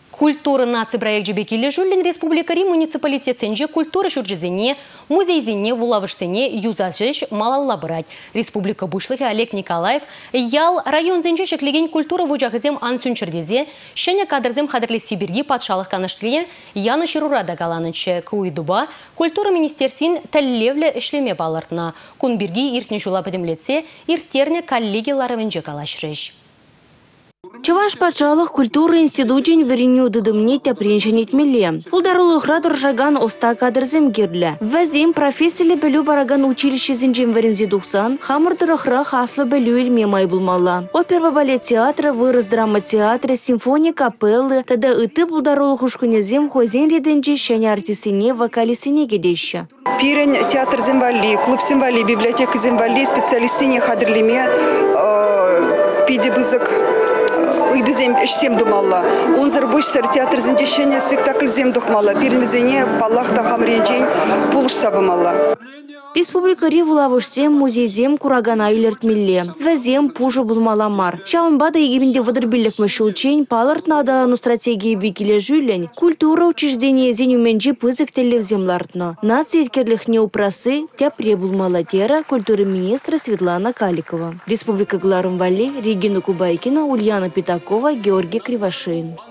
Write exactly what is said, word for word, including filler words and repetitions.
Культура нации проект Джебекиле Жулин Республикари муниципалитетсенже культура шурджизене, музейзене, вулавышсене, юзашеш малалла брать. Республика Бушлыхи Олег Николаев ял район зенже шеклеген культура вujahызем ансунчердезе, шеня кадрзем хадырли Сибирги патшалық канашлие, яны ширурада галанычы куйдуба, культура министерствин тәллевле эшлеме балартна. Кунбирги иртне жула бедемлетсе, иртерне коллегияларывенже калашрыш. Чаваш патшалық культура институтын вереню дыдымне тәпреншен етмеле. Пулдарулықра тұржаган оста кадрзем керлі. Вәзем профессиялы білу бараган училище зенжен верензе дұқсан, хамырдырықра хаслы білу елме май булмалла. Опера балет театры, вырыз драма театры, симфония капеллы, тада ыты пулдарулық ушкынезем хозен реденже шәне артисине, вокалисине кедеші. Пирен театр зембали, клуб зембали, библиотека зембали, специалистине хадрлиме, пиде бызык. Үйді зем думалла. Он зарбойшсар театр зендешене спектакль зем духмалла. Пирмизене паллахта хамренжен пулыш сабымалла. Республика Ривулавышсем музейзем курагана илертмилле. Вәзем пужы булмаламар. Шаунбада егебінде вадырбиллік мүші учень палыртна адалану стратегии бекіле жүлен. Культура учреждение зенюменджи пызык телевземлартно. Нация еткерліхне упрасы тяпре булмаладера культуры министра Светлана Каликова. Республика Гларумвали, Регина Кубайкина, Ульяна Питакова, Георгий Кривошеин.